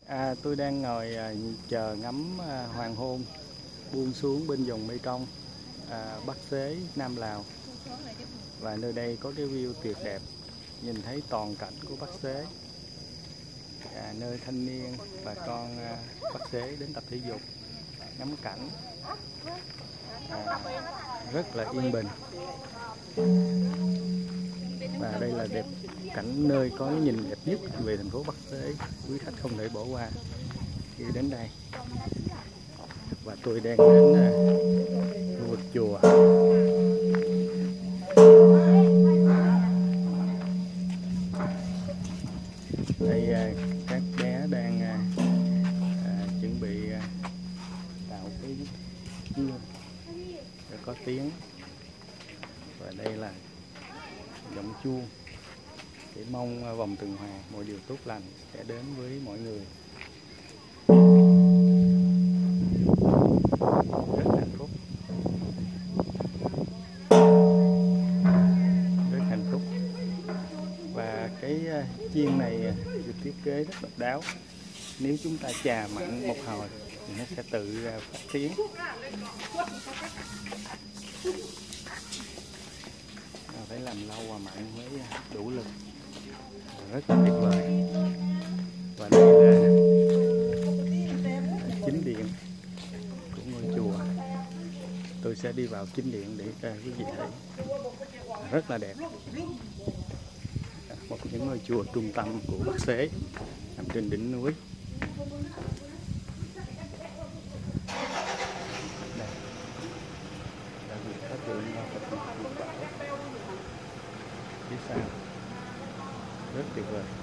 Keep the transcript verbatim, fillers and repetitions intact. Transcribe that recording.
À, tôi đang ngồi à, chờ ngắm à, hoàng hôn buông xuống bên vùng Mekong, à, Bắc Xế, Nam Lào. Và nơi đây có cái view tuyệt đẹp, nhìn thấy toàn cảnh của Bắc Xế, à, nơi thanh niên bà con à, Bắc Xế đến tập thể dục, ngắm cảnh, à, rất là yên bình. Và đây là đẹp cảnh nơi có cái nhìn đẹp nhất về thành phố Bắc Xế, quý khách không thể bỏ qua khi đến đây. Và tôi đang đến à, khu vực chùa. Đây à, các bé đang à, à, chuẩn bị à, tạo cái chuông để có tiếng. Và đây là giọng chuông để mong vòng tuần hoàn mọi điều tốt lành sẽ đến với mọi người. Rất hạnh phúc, rất hạnh phúc. Và cái chiên này được thiết kế rất độc đáo. Nếu chúng ta chà mạnh một hồi thì nó sẽ tự phát tiếng. Phải làm lâu và mạnh mới đủ lực. Rất là tuyệt vời. Và đây là chính điện của ngôi chùa. Tôi sẽ đi vào chính điện để cho quý vị thấy. Rất là đẹp. Một những ngôi chùa trung tâm của Bắc Xế nằm trên đỉnh núi. Đây. Đã bị phát tượng vào Phật Bảo. Phía sau rất tuyệt vời.